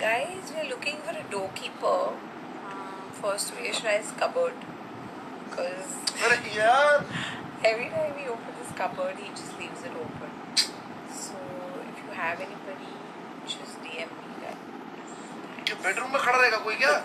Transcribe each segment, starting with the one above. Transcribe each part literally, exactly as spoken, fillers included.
Guys, we're looking for a doorkeeper um, for Suresh's cupboard. Because every time we open this cupboard, he just leaves it open. So, if you have anybody, just D M me. क्या bedroom में खड़ा रहेगा कोई क्या?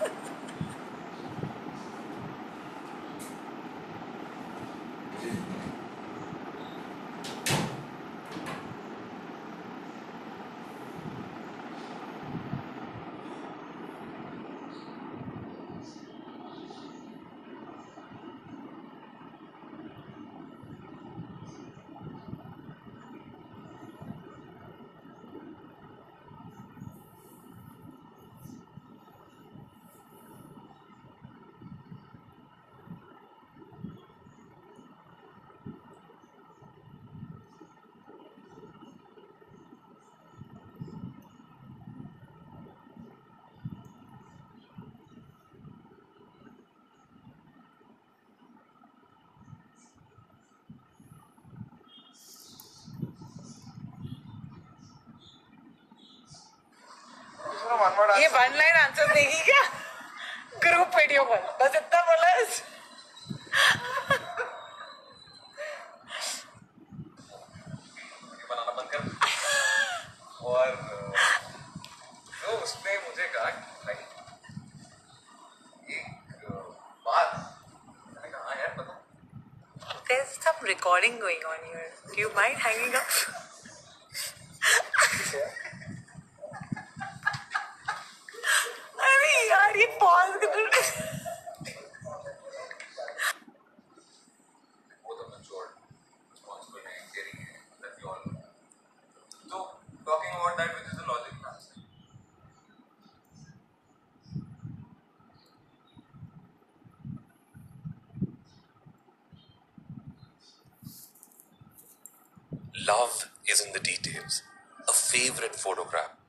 ये one line answer देगी क्या? Group video call बस इतना बोला. बनाना बंद कर. और तो उसने मुझे कहा कि एक बात. मैंने कहा हाँ यार पता. There's some recording going on here. Do you mind hanging up? अरे यार ये pause कर. Both of them matured, responsible and caring, that we all know. So talking about that, which is the logical answer. Love is in the details. A favorite photograph